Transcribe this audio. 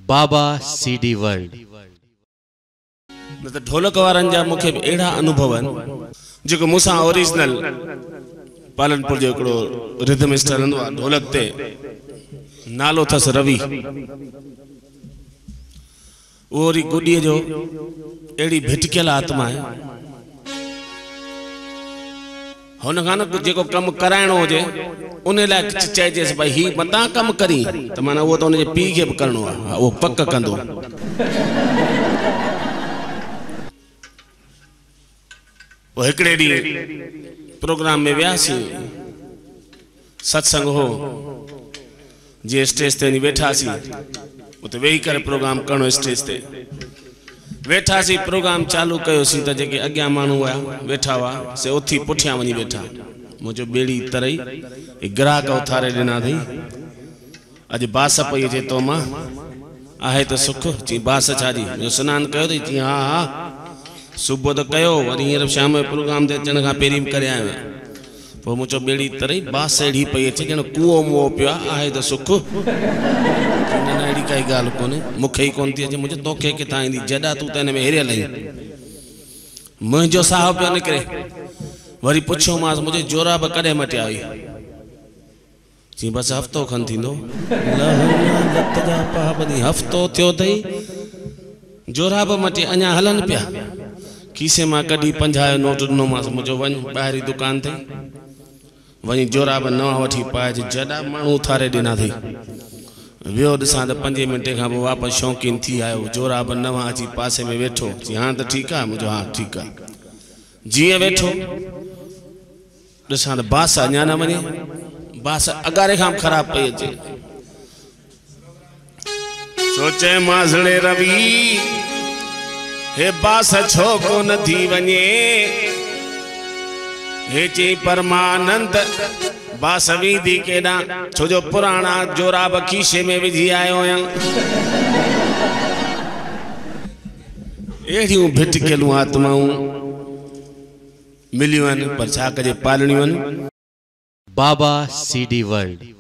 बाबा CD world. न त ढोलक वारन जा मुखे एड़ा अनुभव जो मूसा ओरिजिनल पालनपुर जो एकड़ो रिदमिस्ट रहंदो आ ढोलक ते नालो थस रवि। ओरी गुडी जो एड़ी भिटकियल आत्मा है। हुन खां न जेको कम कराइणो हुजे उन लाइ चइजेसि भाई ही मता कम करी त माना वो तो उनजे पी के भी करणो आ, वो पक कंदो। वो हिकड़े डी प्रोग्राम में व्यासी सत्संग हो जे स्टेज ते वेठासी उते वेही करे प्रोग्राम करणो। स्टेज ते वेठासी प्रोग्राम चालू कयोसी त जेके अग्या मानू हुआ वेठा हुआ से उथी पुठिया वनी वेठा। मुझो बेड़ी तरई ग्राहक उथारे दिना थी अज बास पई अचे तो मां आहे त सुख ची बास छाजी जो स्नान कयो थी ची हाँ हाँ सुबह तो कयो वरी हींअर शाम जो प्रोग्राम ते अचण खां पहिरीं करे आयो आहियां। पोइ मुंहिंजो बेड़ी तरई बास अहिड़ी पई अचे ॼण कुओ मुओ पियो आहे त सुख न अहिड़ी काई ॻाल्हि कोन्हे मूंखे ई कोन थी अचे। मुंहिंजो तोखे किथां ईंदी जॾा तूं त हिन में हिरियल आहीं। मुंहिंजो साह पियो निकिरे। वरी पुछियोमांसि मुंहिंजे जोराब कॾहिं मटिया हुई चई बसि हफ़्तो खनि थींदो। हफ़्तो थियो अथई जोराब मटे अञा हलनि पिया। खीसे मां कढी 50 जो नोट ॾिनोमांसि मुंहिंजो वञ ॿाहिरी दुकान ते वञी जोराब नवां वठी पाइजे। जॾा माण्हू उथारे ॾिना अथई वियो ॾिसां त 5 मिंटे खां पोइ वापसि शौक़ीन थी आयो। जोराब नवां अची पासे में वेठो चई हाणे त ठीकु आहे। मुंहिंजो हा ठीकु आहे। जीअं वेठो ॾिसां त बास अञा न वञे। बास अगारे खां ख़राब पई अचे। सोचे माज़ड़े रवि हे बास छो कोन थी वञे। हे चई परमानंद बास वीधी केॾां छो जो पुराणा जोराब खीसे में विझी आयो आहियां। अहिड़ियूं भिटकियलूं आत्माऊं मिलियूं आहिनि पर छा कजे पालणियूं आहिनि। Baba CD world.